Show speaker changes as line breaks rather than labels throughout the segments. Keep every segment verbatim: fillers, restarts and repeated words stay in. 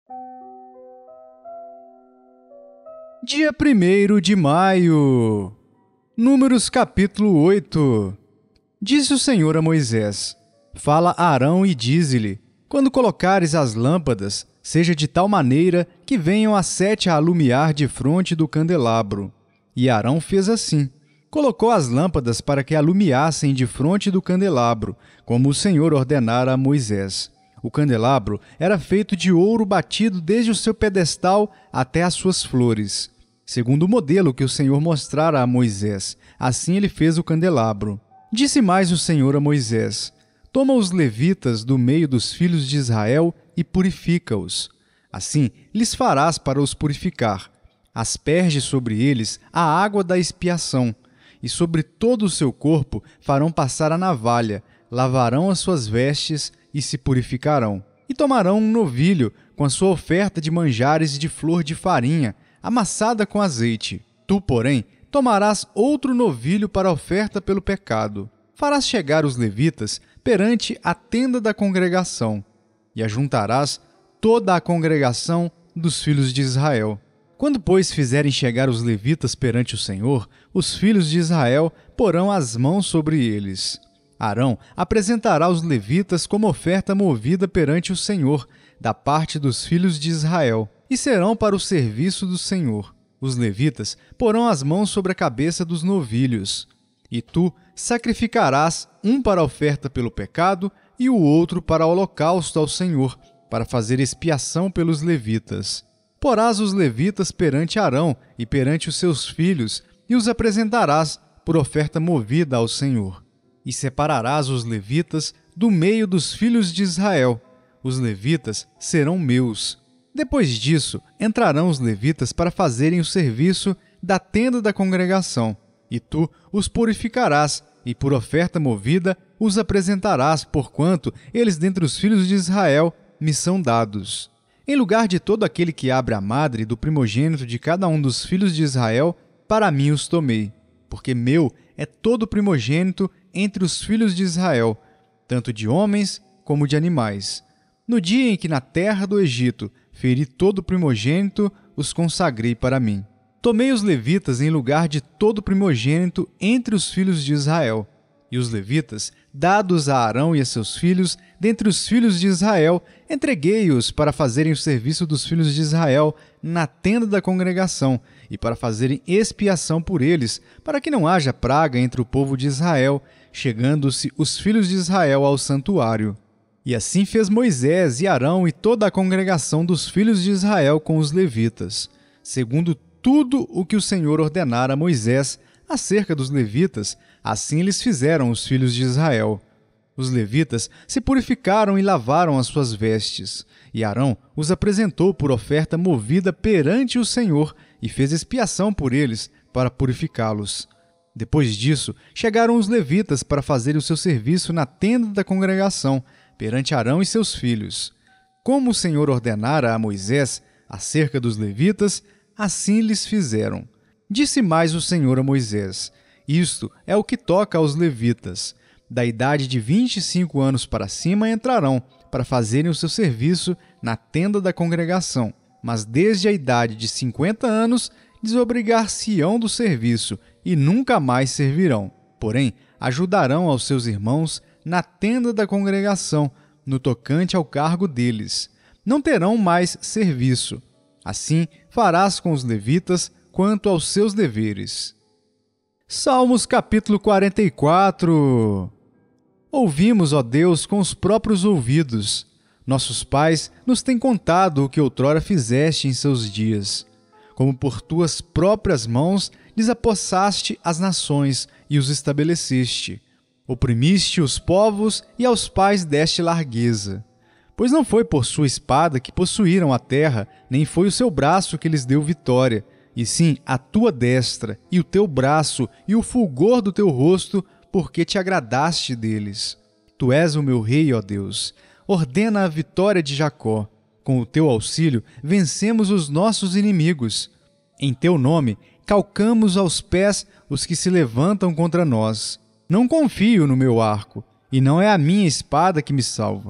Dia primeiro de maio. Números capítulo oito. Disse o Senhor a Moisés: Fala a Arão e dize-lhe: Quando colocares as lâmpadas, seja de tal maneira que venham as sete a alumiar defronte do candelabro. E Arão fez assim. Colocou as lâmpadas para que alumiassem defronte do candelabro, como o Senhor ordenara a Moisés. O candelabro era feito de ouro batido desde o seu pedestal até as suas flores, segundo o modelo que o Senhor mostrara a Moisés. Assim ele fez o candelabro. Disse mais o Senhor a Moisés: Toma os levitas do meio dos filhos de Israel e purifica-os. Assim lhes farás para os purificar. Asperge sobre eles a água da expiação, e sobre todo o seu corpo farão passar a navalha, lavarão as suas vestes e se purificarão. E tomarão um novilho com a sua oferta de manjares de flor de farinha, amassada com azeite. Tu, porém, tomarás outro novilho para a oferta pelo pecado. Farás chegar os levitas perante a tenda da congregação, e ajuntarás toda a congregação dos filhos de Israel. Quando, pois, fizerem chegar os levitas perante o Senhor, os filhos de Israel porão as mãos sobre eles. Arão apresentará os levitas como oferta movida perante o Senhor, da parte dos filhos de Israel, e serão para o serviço do Senhor. Os levitas porão as mãos sobre a cabeça dos novilhos. E tu sacrificarás um para a oferta pelo pecado e o outro para o holocausto ao Senhor, para fazer expiação pelos levitas. Porás os levitas perante Arão e perante os seus filhos, e os apresentarás por oferta movida ao Senhor. E separarás os levitas do meio dos filhos de Israel. Os levitas serão meus. Depois disso, entrarão os levitas para fazerem o serviço da tenda da congregação. E tu os purificarás, e por oferta movida os apresentarás, porquanto eles dentre os filhos de Israel me são dados. Em lugar de todo aquele que abre a madre do primogênito de cada um dos filhos de Israel, para mim os tomei, porque meu é todo primogênito entre os filhos de Israel, tanto de homens como de animais. No dia em que na terra do Egito feri todo primogênito, os consagrei para mim. Tomei os levitas em lugar de todo primogênito entre os filhos de Israel. E os levitas, dados a Arão e a seus filhos, dentre os filhos de Israel, entreguei-os para fazerem o serviço dos filhos de Israel na tenda da congregação, e para fazerem expiação por eles, para que não haja praga entre o povo de Israel, chegando-se os filhos de Israel ao santuário. E assim fez Moisés e Arão e toda a congregação dos filhos de Israel com os levitas, segundo tudo o que o Senhor ordenara a Moisés acerca dos levitas, assim eles fizeram os filhos de Israel. Os levitas se purificaram e lavaram as suas vestes, e Arão os apresentou por oferta movida perante o Senhor e fez expiação por eles para purificá-los. Depois disso, chegaram os levitas para fazer o seu serviço na tenda da congregação, perante Arão e seus filhos. Como o Senhor ordenara a Moisés acerca dos levitas, assim lhes fizeram. Disse mais o Senhor a Moisés: Isto é o que toca aos levitas. Da idade de vinte e cinco anos para cima entrarão, para fazerem o seu serviço na tenda da congregação. Mas desde a idade de cinquenta anos desobrigar-se-ão do serviço e nunca mais servirão. Porém, ajudarão aos seus irmãos na tenda da congregação, no tocante ao cargo deles. Não terão mais serviço. Assim farás com os levitas quanto aos seus deveres. Salmos capítulo quarenta e quatro. Ouvimos, ó Deus, com os próprios ouvidos. Nossos pais nos têm contado o que outrora fizeste em seus dias. Como por tuas próprias mãos desapossaste as nações e os estabeleceste. Oprimiste os povos e aos pais deste largueza. Pois não foi por sua espada que possuíram a terra, nem foi o seu braço que lhes deu vitória, e sim a tua destra, e o teu braço, e o fulgor do teu rosto, porque te agradaste deles. Tu és o meu rei, ó Deus. Ordena a vitória de Jacó. Com o teu auxílio, vencemos os nossos inimigos. Em teu nome, calcamos aos pés os que se levantam contra nós. Não confio no meu arco, e não é a minha espada que me salva.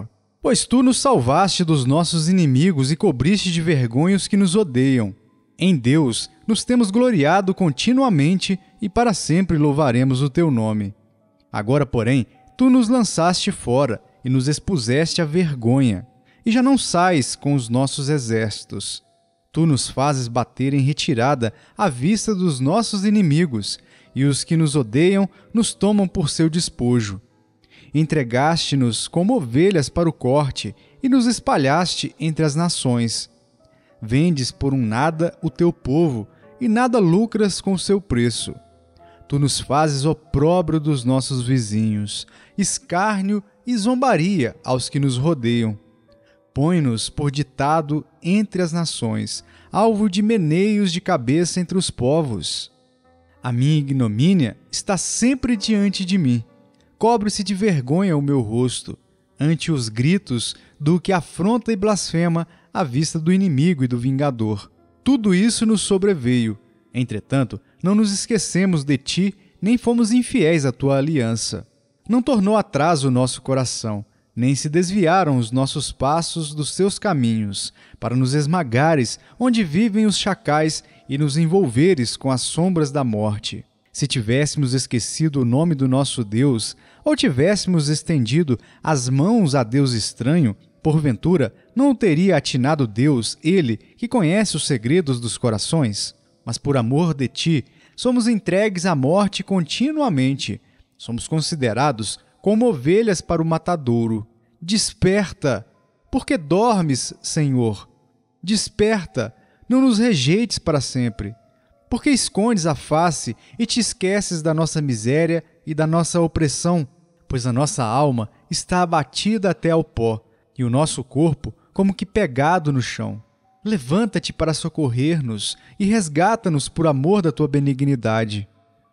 Pois tu nos salvaste dos nossos inimigos e cobriste de vergonha os que nos odeiam. Em Deus nos temos gloriado continuamente e para sempre louvaremos o teu nome. Agora, porém, tu nos lançaste fora e nos expuseste à vergonha, e já não sais com os nossos exércitos. Tu nos fazes bater em retirada à vista dos nossos inimigos, e os que nos odeiam nos tomam por seu despojo. Entregaste-nos como ovelhas para o corte e nos espalhaste entre as nações. Vendes por um nada o teu povo e nada lucras com o seu preço. Tu nos fazes opróbrio dos nossos vizinhos, escárnio e zombaria aos que nos rodeiam. Põe-nos por ditado entre as nações, alvo de meneios de cabeça entre os povos. A minha ignomínia está sempre diante de mim. Cobre-se de vergonha o meu rosto, ante os gritos do que afronta e blasfema à vista do inimigo e do vingador. Tudo isso nos sobreveio. Entretanto, não nos esquecemos de ti, nem fomos infiéis à tua aliança. Não tornou atrás o nosso coração, nem se desviaram os nossos passos dos teus caminhos, para nos esmagares onde vivem os chacais e nos envolveres com as sombras da morte. Se tivéssemos esquecido o nome do nosso Deus, ou tivéssemos estendido as mãos a Deus estranho, porventura não o teria atinado Deus, ele que conhece os segredos dos corações? Mas por amor de ti, somos entregues à morte continuamente. Somos considerados como ovelhas para o matadouro. Desperta! Porque dormes, Senhor? Desperta! Não nos rejeites para sempre. Porque escondes a face e te esqueces da nossa miséria e da nossa opressão? Pois a nossa alma está abatida até ao pó, e o nosso corpo como que pegado no chão. Levanta-te para socorrer-nos e resgata-nos por amor da tua benignidade.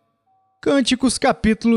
Cânticos capítulo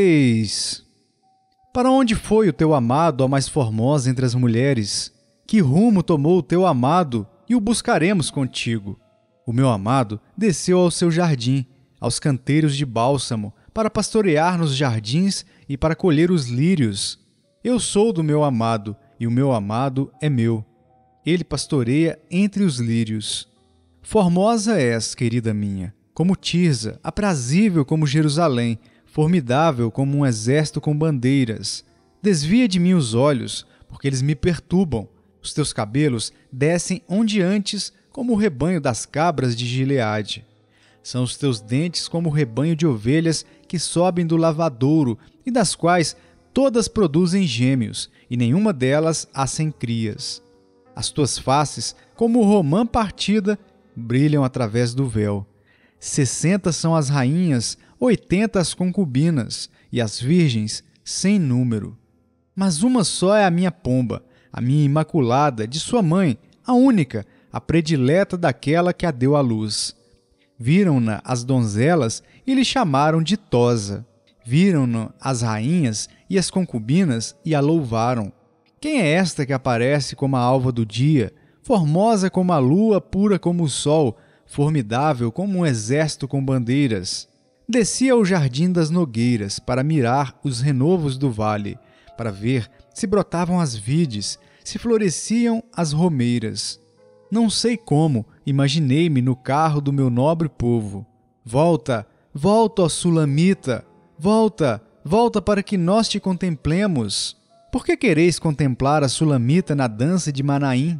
seis. Para onde foi o teu amado, a mais formosa entre as mulheres? Que rumo tomou o teu amado, e o buscaremos contigo? O meu amado desceu ao seu jardim, aos canteiros de bálsamo, para pastorear nos jardins e para colher os lírios. Eu sou do meu amado, e o meu amado é meu. Ele pastoreia entre os lírios. Formosa és, querida minha, como Tirza, aprazível como Jerusalém, formidável como um exército com bandeiras. Desvia de mim os olhos, porque eles me perturbam. Os teus cabelos descem ondeantes como o rebanho das cabras de Gileade. São os teus dentes como o rebanho de ovelhas que sobem do lavadouro e das quais todas produzem gêmeos, e nenhuma delas há sem crias. As tuas faces, como romã partida, brilham através do véu. Sessenta são as rainhas, oitenta as concubinas, e as virgens sem número. Mas uma só é a minha pomba, a minha imaculada, de sua mãe, a única, a predileta daquela que a deu à luz. Viram-na as donzelas e lhe chamaram de Tosa. Viram-na as rainhas e as concubinas e a louvaram. Quem é esta que aparece como a alva do dia, formosa como a lua, pura como o sol, formidável como um exército com bandeiras? Descia ao jardim das nogueiras para mirar os renovos do vale, para ver se brotavam as vides, se floresciam as romeiras. Não sei como, imaginei-me no carro do meu nobre povo. Volta, volta, ó Sulamita, volta, volta para que nós te contemplemos. Por que quereis contemplar a Sulamita na dança de Manaim?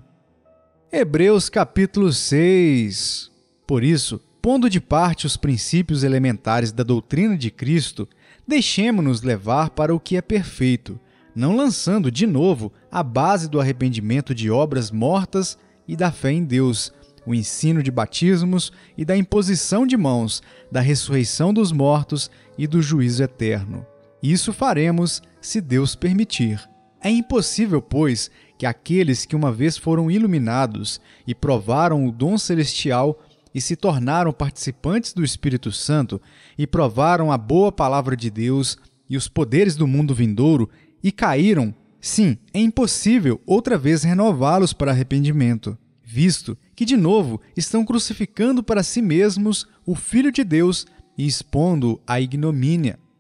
Hebreus capítulo seis. Por isso, pondo de parte os princípios elementares da doutrina de Cristo, deixemo-nos levar para o que é perfeito, não lançando de novo a base do arrependimento de obras mortas e da fé em Deus, o ensino de batismos e da imposição de mãos, da ressurreição dos mortos e do juízo eterno. Isso faremos, se Deus permitir. É impossível, pois, que aqueles que uma vez foram iluminados e provaram o dom celestial e se tornaram participantes do Espírito Santo e provaram a boa palavra de Deus e os poderes do mundo vindouro e caíram, sim, é impossível outra vez renová-los para arrependimento, visto que de novo estão crucificando para si mesmos o Filho de Deus e expondo-o à ignomínia.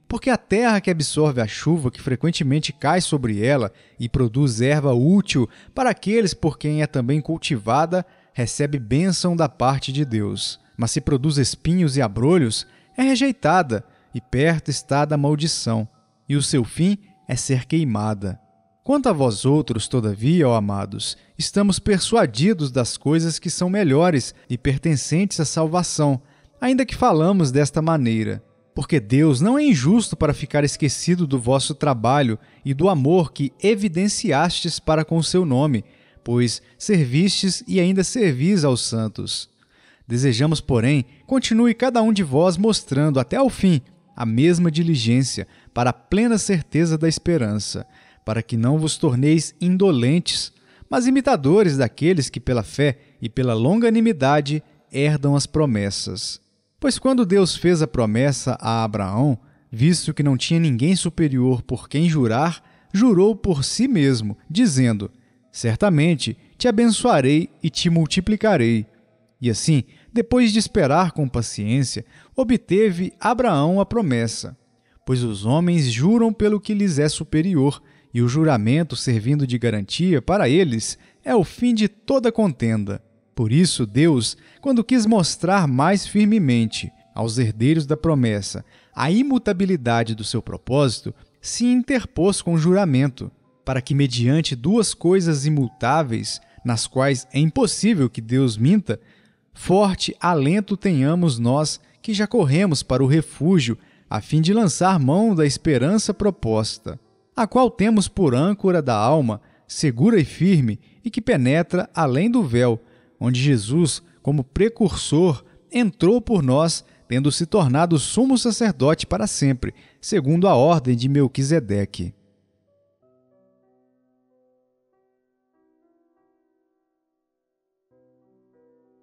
Porque a terra que absorve a chuva que frequentemente cai sobre ela e produz erva útil para aqueles por quem é também cultivada, recebe bênção da parte de Deus. Mas se produz espinhos e abrolhos, é rejeitada, e perto está da maldição, e o seu fim é ser queimada. Quanto a vós outros, todavia, ó amados, estamos persuadidos das coisas que são melhores e pertencentes à salvação, ainda que falamos desta maneira. Porque Deus não é injusto para ficar esquecido do vosso trabalho e do amor que evidenciastes para com o seu nome, pois servistes e ainda servis aos santos. Desejamos, porém, continue cada um de vós mostrando até ao fim a mesma diligência para a plena certeza da esperança, para que não vos torneis indolentes, mas imitadores daqueles que pela fé e pela longanimidade herdam as promessas. Pois quando Deus fez a promessa a Abraão, visto que não tinha ninguém superior por quem jurar, jurou por si mesmo, dizendo: certamente te abençoarei e te multiplicarei. E assim, depois de esperar com paciência, obteve Abraão a promessa. Pois os homens juram pelo que lhes é superior, e o juramento, servindo de garantia para eles, é o fim de toda contenda. Por isso, Deus, quando quis mostrar mais firmemente aos herdeiros da promessa a imutabilidade do seu propósito, se interpôs com juramento, para que, mediante duas coisas imutáveis, nas quais é impossível que Deus minta, forte alento tenhamos nós que já corremos para o refúgio, a fim de lançar mão da esperança proposta, a qual temos por âncora da alma, segura e firme, e que penetra além do véu, onde Jesus, como precursor, entrou por nós, tendo se tornado sumo sacerdote para sempre, segundo a ordem de Melquisedeque.